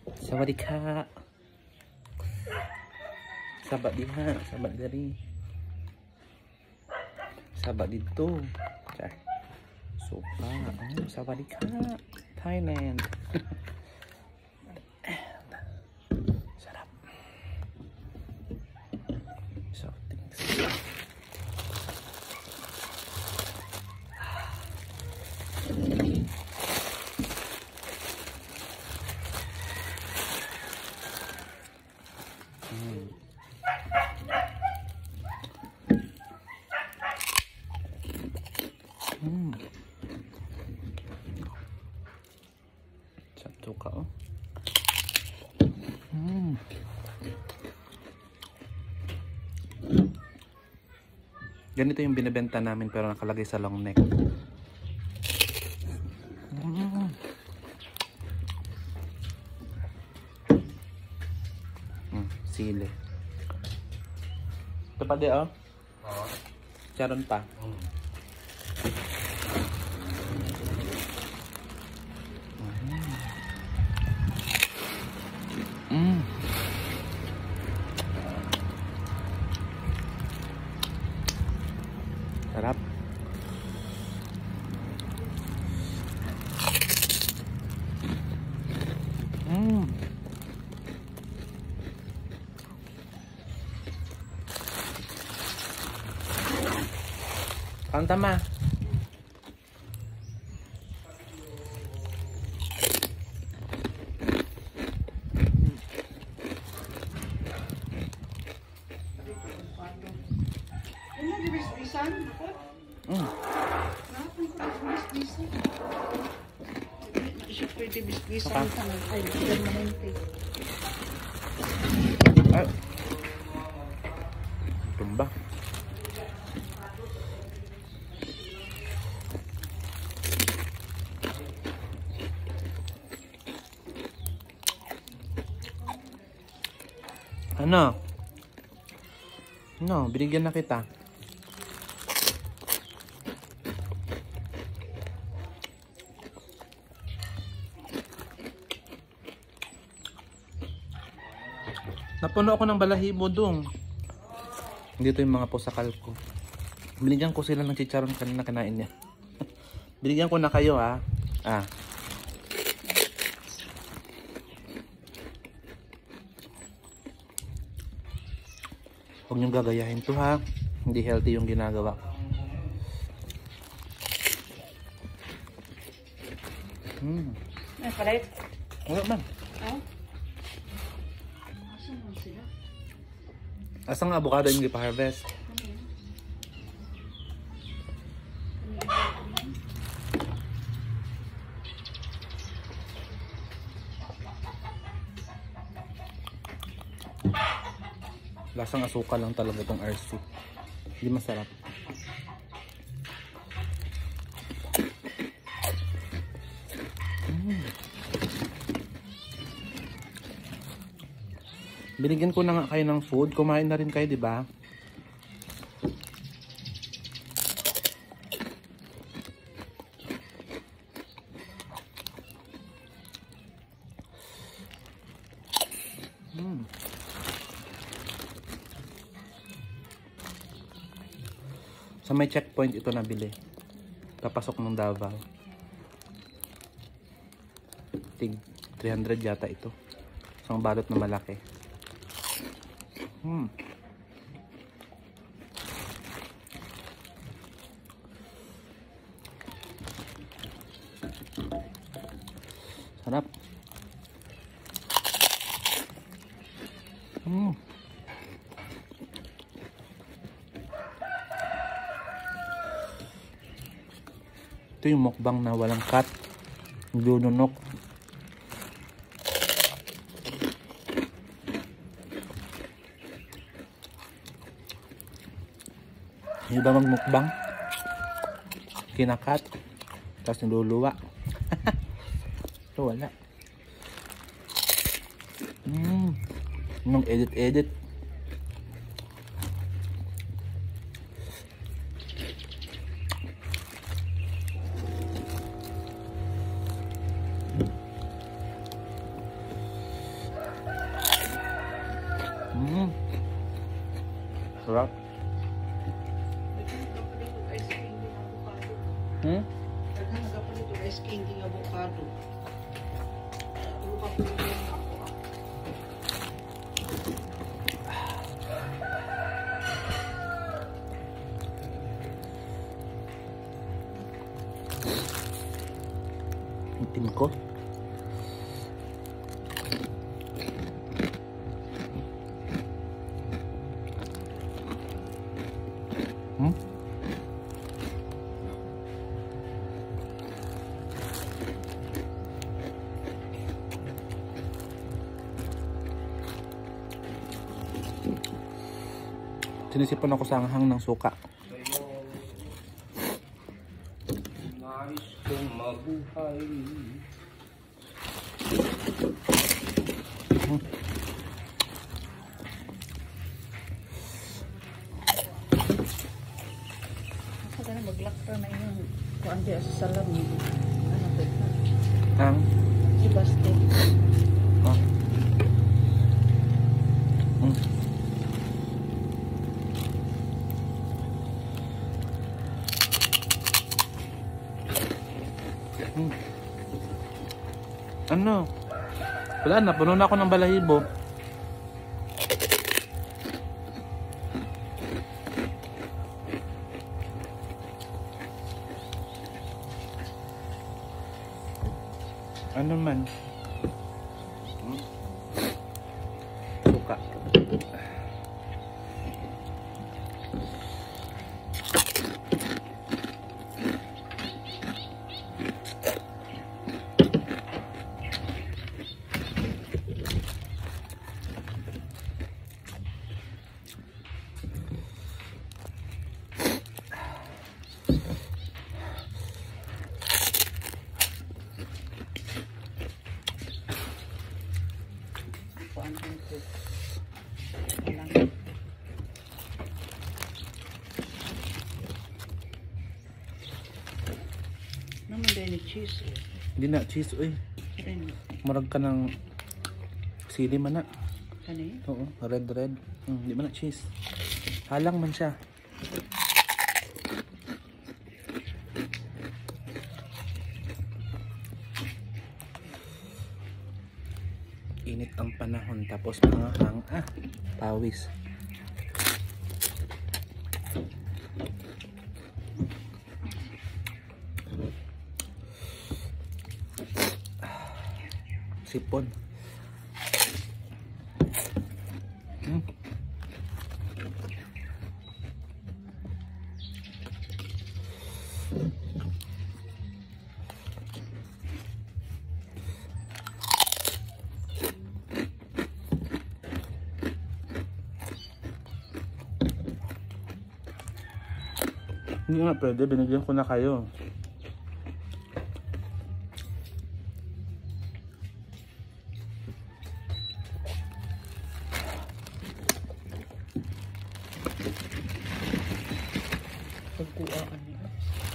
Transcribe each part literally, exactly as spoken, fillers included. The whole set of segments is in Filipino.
Sawadika. Sabat diha, sabat dari. Sabat dito. Char. Sopa. Oh, sawadika. Thailand. Sarap. So, thanks. Mm. Mm. Satu ka oh. Mm. Ganito yung binibenta namin pero nakalagay sa long neck. Mm. Mm, sili. Ito pa di oh. Oo. Charon pa. Mm. Mm. Sarap. Mm. Kanta ma. Mm. Ay. Tumba. Ano? No, binigyan na kita. Napuno ako ng balahibo dong. Dito yung mga pusakal ko. Binigyan ko sila ng chicharon kanina, kinain niya. Binigyan ko na kayo ha. Ah. Huwag niyong gagayahin to ha. Hindi healthy yung ginagawa. Hmm. Ay, palit. Wala man. Oh. Asang avocado yung ipa-harvest? Lasang asukal lang talaga itong R C. Hindi masarap. Mm. Binigyan ko na nga kayo ng food. Kumain na rin kayo, di ba? Mm. Sa may checkpoint ito nabili. Kapasok ng Davao. Tig three hundred yata ito. Isang balot na malaki. Hmm. Sarap. Hmm. Ito yung mukbang na walang cut. Lununok. Yung iba magmukbang, kinakat, tapos niluluwa. Ito wala. Mm. Nung edit-edit. Mm. Sarap. Hmm? Naghanap pa nito ice candy ng avocado. Ano pa po yung ako ah. Itim ko. Hmm? Sinisipon ako sa anghang ng suka. Nais kong mabuhay. Hmm. Saka na maglakta na yung kuan diya sa salami. Ano ba ito? Ang? Si Baste. Ah. Hmm. Hmm. Ano? Wala na, puno na ako ng balahibo. Ano man? Hmm? Suka. Kuan ito. Walang naman din ni cheese eh. Hindi na, cheese, uy. Rin. Marag ka ng sili man na. Kani? Oo, red, red. Hmm, hindi man na cheese. Halang man siya. Init ang panahon tapos mga hang ah, pawis. Sipon. Hmm. Hindi nga pwede, binigyan ko na kayo. Pagkuaan niya.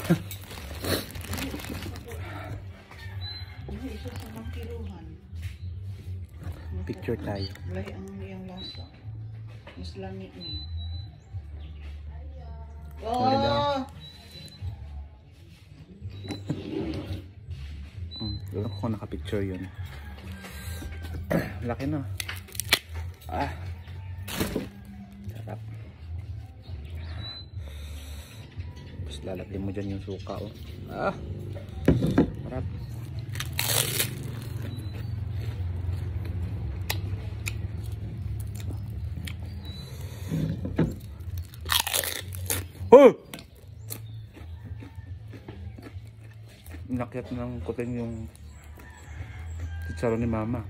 Ano isa sa mga kiluhan? Picture tayo. Lahi ang iyang lasa. Mas langit niya. Huli daw. Oh! Hmm, doon ako nakapicture yun. Laki na. Ah. Sarap. Tapos lalagyan mo dyan yung suka, oh. Ah. Sarap. Oh! Inakyat ng kuting yung chicharon ni mama.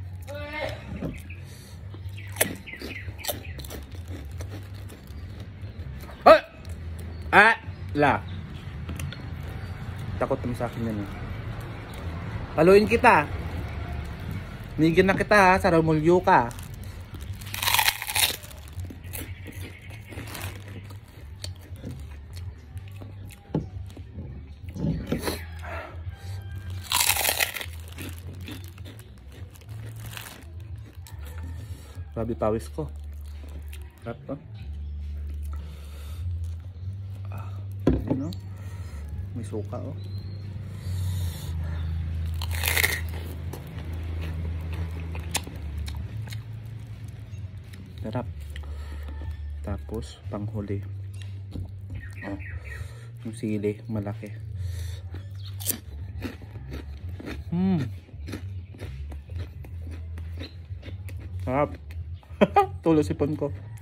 Ah! Ah! La! Takot naman sa akin yan eh. Paluin kita. Nigyan na kita ha, sa Ramulyo ka. Grabe pawis ko. Sarap to. Ah, yun oh. May suka oh. Sarap. Tapos panghuli. Oh, yung sili malaki. Hmm. Sarap. Tulo sipon ko.